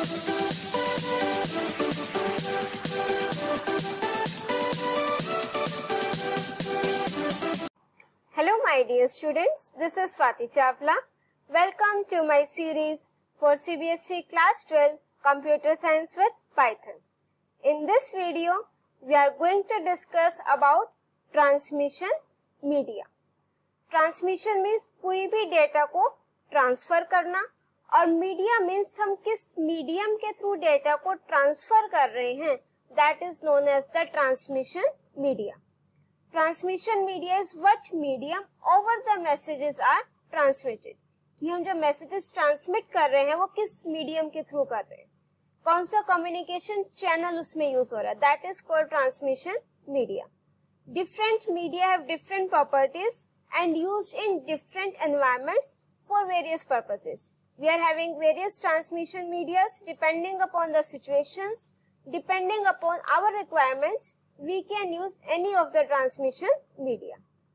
Hello my dear students, this is Swati Chawla. Welcome to my series for CBSE Class 12 Computer Science with Python. In this video, we are going to discuss about transmission media. Transmission means कोई भी data को transfer करना और media means हम किस medium के through data को transfer कर रहे हैं, that is known as the transmission media. Transmission media is what medium over the messages are transmitted, कि हम जो मैसेजेस ट्रांसमिट कर रहे हैं वो किस मीडियम के थ्रू कर रहे हैं, कौन सा कम्युनिकेशन चैनल उसमें यूज हो रहा है, that is called transmission media. Different media have different properties and used in different environments for various purposes. We are having various transmission medias depending upon the situations, depending upon our requirements, we can use any of the transmission media.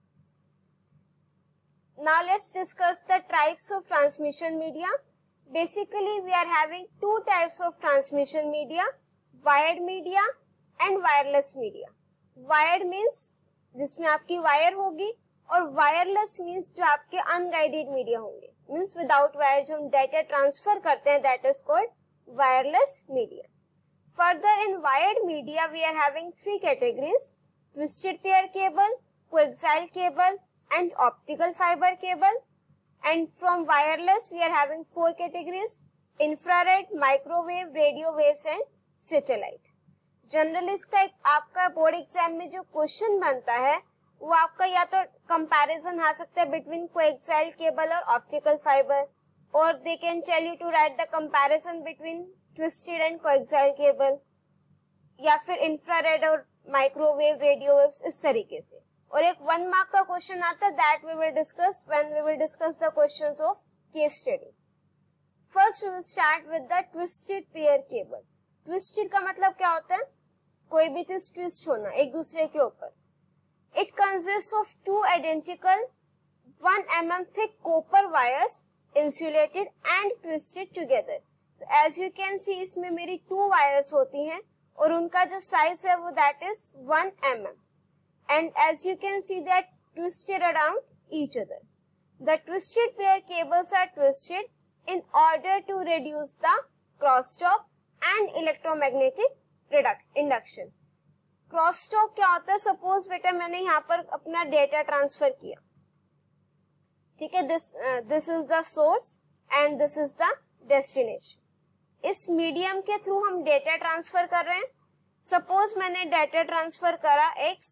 Now let's discuss the types of transmission media. Basically, we are having two types of transmission media, wired media and wireless media. Wired means जिसमें आपकी wire होगी और wireless means जो आपके unguided media होंगे, means without wire जो हम data transfer करते हैं, that is called wireless media. Further in wired media we are having three categories: twisted pair cable, coaxial cable and optical fibre cable. And from wireless we are having four categories: infrared, microwave, radio waves and satellite. Generally इसका एक आपका board exam में जो question बनता है वो आपका या तो कंपैरिजन आ सकता है बिटवीन कोएक्सियल केबल और ऑप्टिकल फाइबर, और they can tell you to write the comparison between twisted and coaxial cable, या फिर इंफ्रारेड और माइक्रोवेव, रेडियो वेव्स, इस तरीके से. और एक 1 मार्क का क्वेश्चन आता है, that we will discuss when we will discuss the questions of case study. First we will start with the twisted pair cable. Twisted का मतलब क्या होता है? कोई भी चीज ट्विस्ट होना एक दूसरे के ऊपर. It consists of two identical 1 mm thick copper wires insulated and twisted together. तो as you can see इसमें मेरी 2 wires होती हैं और उनका जो size है वो that is 1 mm. And as you can see they are twisted around each other. The twisted pair cables are twisted in order to reduce the crosstalk and electromagnetic induction. Crosstalk क्या होता है? Suppose बेटा मैंने यहाँ पर अपना data transfer किया, ठीक है, this is the source and this is the destination. इस मीडियम के थ्रू हम डेटा ट्रांसफर कर रहे हैं. सपोज मैंने डेटा ट्रांसफर करा x,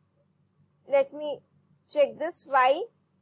let me check this, y,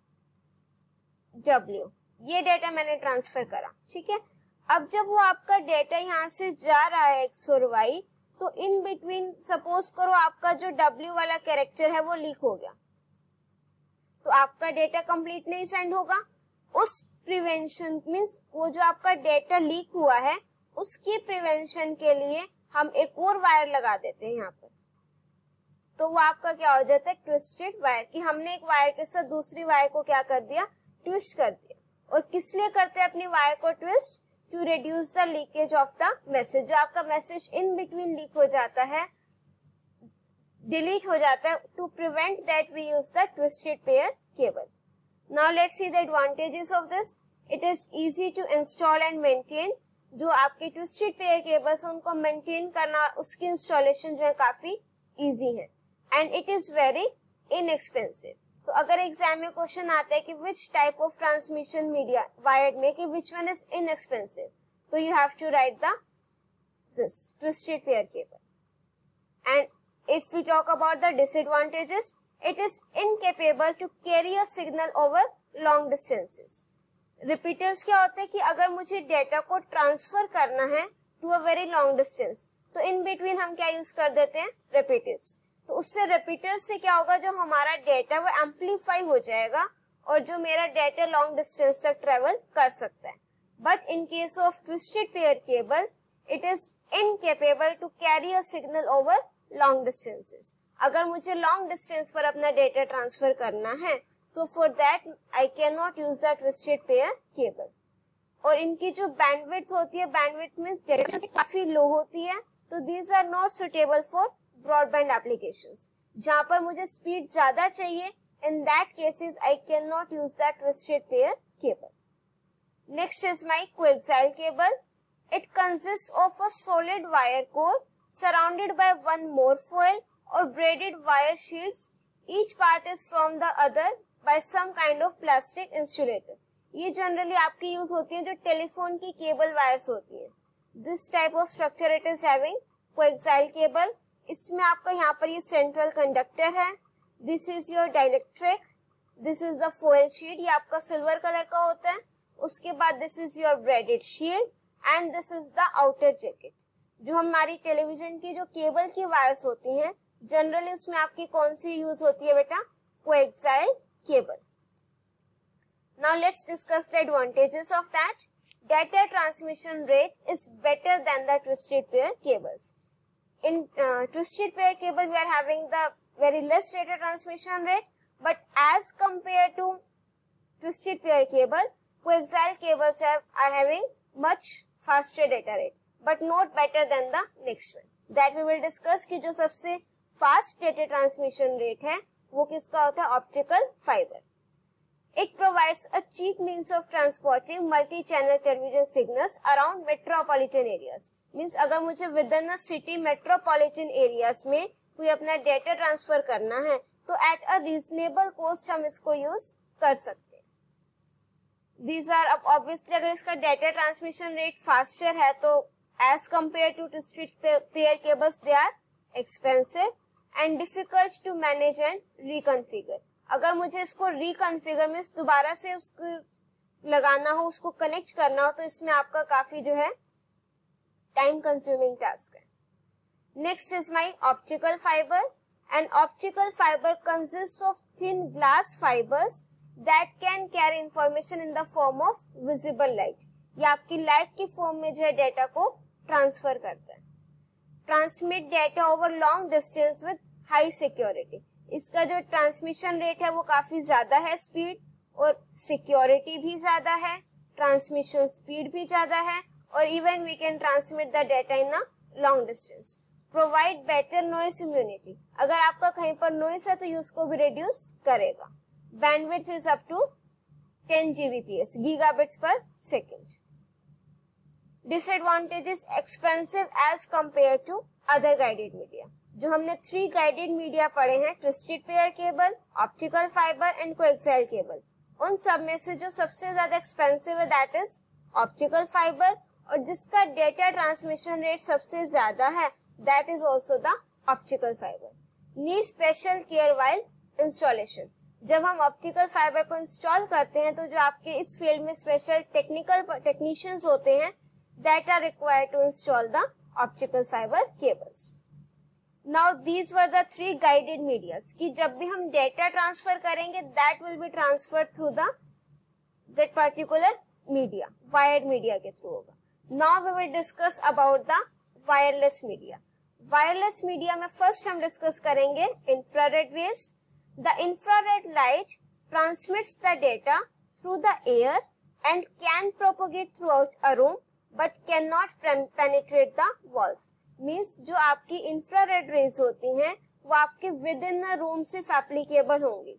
w, ये डेटा मैंने ट्रांसफर करा, ठीक है. अब जब वो आपका डेटा यहाँ से जा रहा है x और y, तो इन बिटवीन सपोज करो आपका जो W वाला कैरेक्टर है वो लीक हो गया, तो आपका डेटा कंप्लीट नहीं सेंड होगा. उस प्रिवेंशन मींस वो जो आपका डेटा लीक हुआ है उसकी प्रिवेंशन के लिए हम एक और वायर लगा देते हैं यहाँ पर. तो वो आपका क्या हो जाता है? ट्विस्टेड वायर, कि हमने एक वायर के साथ दूसरी वायर को क्या कर दिया? ट्विस्ट कर दिया. और किस लिए करते हैं अपनी वायर को twist? To reduce the leakage of the message. जो आपका मैसेज इन बिटवीन लीक हो जाता है, डिलीट हो जाता है, to prevent that we use the twisted pair cable. Now let's see the advantages of this. It is easy to install and maintain. जो आपके ट्विस्टेड पेयर केबल्स उनको maintain करना, उसकी इंस्टॉलेशन जो है काफी इजी है. And it is very inexpensive. तो अगर एग्जाम में क्वेश्चन आता है कि which type of transmission media wired में, कि विच वन इज इनएक्सपेंसिव, तो you have to write the this twisted pair cable. And if we talk about the disadvantages, it is incapable to carry a signal over long distances. Repeaters क्या होते हैं कि अगर मुझे data को transfer करना है to a very long distance, तो इन बिटवीन हम क्या यूज कर देते हैं? रिपीटर्स. तो उससे रिपीटर से क्या होगा? जो हमारा डेटा वो एम्पलीफाई हो जाएगा और जो मेरा डेटा लॉन्ग डिस्टेंस तक ट्रेवल कर सकता है. But in case of twisted pair cable, it is incapable to carry a signal over long distances. अगर मुझे लॉन्ग डिस्टेंस पर अपना डेटा ट्रांसफर करना है, so for that I can not use the twisted pair cable. और इनकी जो bandwidth होती है, बैंडविड्थ मींस डेटा काफी लो होती है, तो these are not suitable for broadband applications. जहां पर मुझे स्पीड ज्यादा चाहिए, in that cases I can not use that twisted pair cable. Next is my coaxial cable. It consists of a solid wire core surrounded by one more foil or braided wire sheets. Each part is from the other by some kind of plastic insulator. ये generally आपकी use होती है जो telephone की cable wires होती है. This type of structure it is having coaxial cable. इसमें आपका यहाँ पर ये सेंट्रल कंडक्टर है. This is your dielectric. This is the foil sheet. ये आपका सिल्वर कलर का होता है. उसके बाद this is your braided shield and this is the outer jacket. जो हमारी टेलीविजन की जो केबल की वायर्स होती हैं, जनरली उसमें आपकी कौन सी यूज होती है बेटा? Coaxial cable. Now let's discuss the advantages of that. Data transmission rate is better than the twisted pair cables. In twisted pair cable, we are having the very less data transmission rate, but as compared to twisted pair cable, coaxial cables are having much faster data rate, but not better than the next one. That we will discuss कि जो सबसे fast data transmission rate है, वो किसका होता है? Optical fiber. It provides a cheap means of transporting multi-channel television signals around metropolitan areas. Means अगर मुझे within a city metropolitan areas में कोई अपना data transfer करना है, तो at a reasonable cost हम इसको use कर सकते हैं. These are obviously अगर इसका data transmission rate faster है, तो as compared to twisted pair cables, they are expensive and difficult to manage and reconfigure. अगर मुझे इसको रिकॉन्फ़िगर मींस दोबारा से उसको लगाना हो, उसको कनेक्ट करना हो, तो इसमें आपका काफी जो है टाइम कंज्यूमिंग टास्क है. Next is my optical fibre. And optical fibre consist of thin glass fibres that can carry information in the form of visible light. ये आपकी लाइट की फॉर्म में जो है डेटा को ट्रांसफर करता है. Transmit data over long distance with high security. इसका जो ट्रांसमिशन रेट है वो काफी ज्यादा है, स्पीड और सिक्योरिटी भी ज्यादा है, ट्रांसमिशन स्पीड भी ज्यादा है, और even we can transmit the data in a long distance. Provide better noise immunity. अगर आपका कहीं पर नॉइज है तो ये उसको भी रिड्यूस करेगा. Bandwidth is up to 10 Gbps, gigabits per second. Disadvantages: expensive as compare to other guided media. जो हमने 3 गाइडेड मीडिया पढ़े हैं, twisted pair cable, optical fibre and coaxial cable, उन सब में से जो सबसे ज्यादा एक्सपेंसिव है दैट इज ऑप्टिकल फाइबर, और जिसका डेटा ट्रांसमिशन रेट सबसे ज्यादा है that is also the optical fiber. Need special care while installation. जब हम ऑप्टिकल फाइबर को इंस्टॉल करते हैं तो जो आपके इस फील्ड में स्पेशल टेक्नीशियंस होते हैं that are required to install the optical fiber cables. Now these were the 3 guided medias कि जब भी हम डेटा ट्रांसफर करेंगे that will be transferred through that particular media, wired media के थ्रू होगा. Now we will discuss about the wireless media. Wireless media में first हम discuss करेंगे infrared waves. The infrared light transmits the data through the air and can propagate throughout a room but cannot penetrate the walls. Means जो आपकी infrared rays होती हैं वो आपके within the room सिर्फ applicable होंगी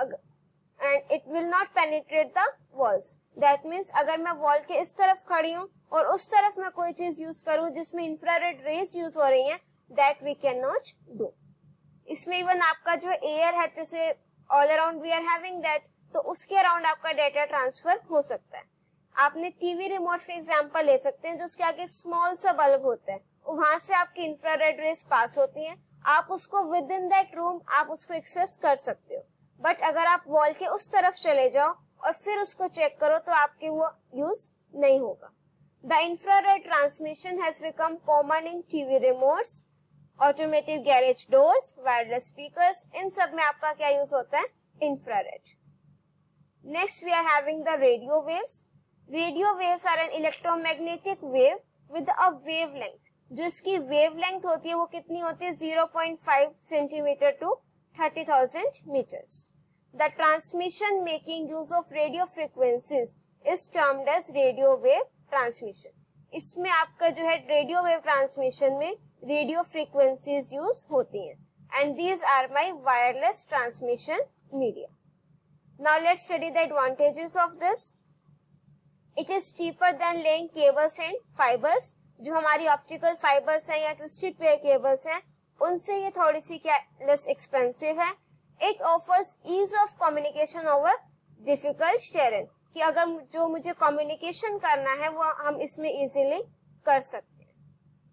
and it will not penetrate the walls. That means अगर मैं वॉल के इस तरफ खड़ी हूँ और उस तरफ मैं कोई चीज यूज करूँ जिसमें इंफ्रारेड रेज यूज हो रही हैं, that we can not do. इसमें इवन आपका जो एयर है, जैसे all around we are having that, तो उसके अराउंड आपका डेटा ट्रांसफर हो सकता है. आपने टीवी रिमोट्स का एग्जाम्पल ले सकते हैं, जो उसके आगे स्मॉल सा बल्ब होता है, वहां से आपकी इंफ्रारेड रेज पास होती हैं. आप उसको विद इन दैट रूम आप उसको एक्सेस कर सकते हो. बट अगर आप वॉल के उस तरफ चले जाओ और फिर उसको चेक करो तो आपके वो यूज नहीं होगा. The infrared transmission has become common in TV remotes, automotive garage doors, wireless speakers. इन सब में आपका क्या यूज होता है? Infrared. Next we are having the radio waves. Radio waves are an electromagnetic wave with a wavelength. जो इसकी wavelength होती है वो कितनी होती है? 0.5 centimeter to 30,000 meters. The transmission making use of radio frequencies is termed as radio wave transmission. इसमें आपका जो है रेडियो वेव ट्रांसमिशन में रेडियो फ्रीक्वेंसीज यूज होती हैं and these are my wireless transmission media. Now let's study the advantages of this. It is cheaper than laying cables and fibers. जो हमारी optical fibres हैं या ट्विस्टेड पेयर केबल्स हैं उनसे ये थोड़ी सी क्या लेस एक्सपेंसिव है. It offers ease of communication over difficult terrain, कि अगर जो मुझे कम्युनिकेशन करना है वो हम इसमें इजीली कर सकते हैं.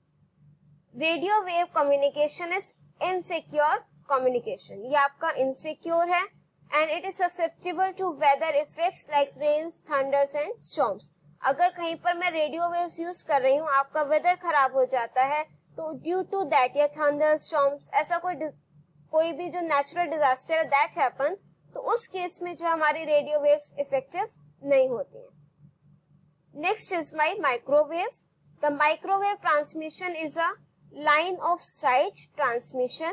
Radio wave communication is insecure communication. ये आपका इनसिक्योर है and it is susceptible to weather effects like rains, thunders and storms. अगर कहीं पर मैं रेडियो वेव्स यूज कर रही हूँ, आपका वेदर खराब हो जाता है, तो ड्यू टू दैट या थंडर, स्टॉर्म्स, ऐसा कोई भी जो नेचुरल डिजास्टर है दैट हैपन, तो उस केस में जो हमारी रेडियो वेव्स इफेक्टिव नहीं होती हैं. Next is my microwave. The microwave transmission is a line of sight transmission.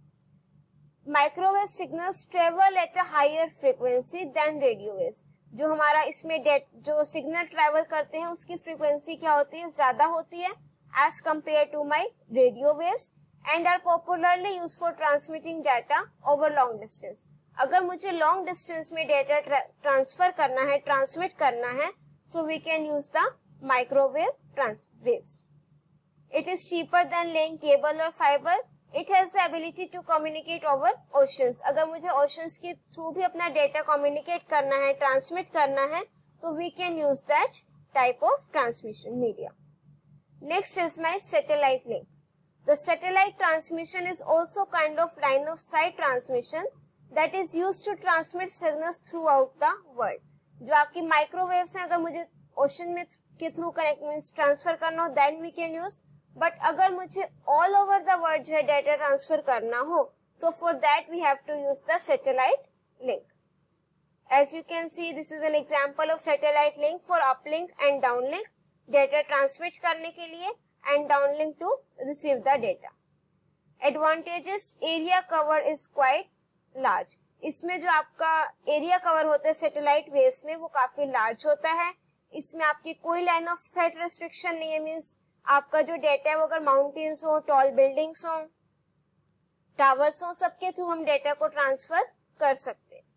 Microwave signals travel at a higher frequency than radio waves. जो हमारा इसमें जो सिग्नल ट्रेवल करते हैं उसकी फ्रीक्वेंसी क्या होती है, ज्यादा होती है as compare to my radio waves and are popularly use for transmitting data over long distance. अगर मुझे लॉन्ग डिस्टेंस में डेटा ट्रांसफर करना है, ट्रांसमिट करना है, so we can use the microwave waves. It is cheaper than laying cable or fiber. It has the ability to communicate over oceans. अगर मुझे oceans के थ्रू भी अपना डेटा कम्युनिकेट करना है, ट्रांसमिट करना है, तो we can use that type of transmission media. Next is my satellite link. The satellite transmission is also kind of line of sight transmission that is used to transmit signals throughout the world. जो आपकी microwaves हैं, अगर मुझे ocean में के through connect means transfer करना हो then we can use. But अगर मुझे ऑल ओवर द वर्ल्ड जो है डेटा ट्रांसफर करना हो, so for that we have to use the satellite link. As you can see this is an example of satellite link for uplink and downlink. Data transmit करने के लिए and downlink to receive the data. Advantages, area cover is quite large. इसमें जो आपका area cover होता है satellite waves में वो काफी लार्ज होता है. इसमें आपकी कोई लाइन ऑफ साइट रेस्ट्रिक्शन नहीं है. मींस आपका जो डेटा है वो अगर माउंटेन्स हो, टॉल बिल्डिंग्स हो, टावर्स हो, सबके थ्रू हम डेटा को ट्रांसफर कर सकते हैं.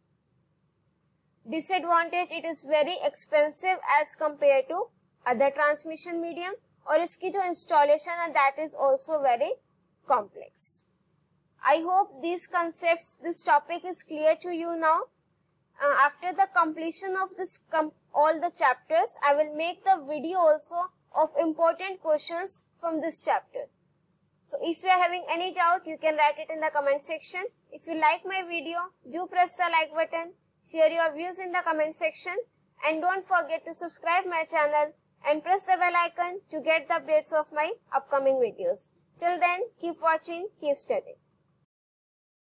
Disadvantage, it is very expensive as compare to other transmission medium. और इसकी जो इंस्टॉलेशन है that is also very complex. I hope these concepts, this topic is clear to you now. After the completion of this all the chapters, I will make the video also of important questions from this chapter. So if you are having any doubt, you can write it in the comment section. If you like my video, do press the like button, share your views in the comment section, and don't forget to subscribe my channel and press the bell icon to get the updates of my upcoming videos. Till then, keep watching, keep studying.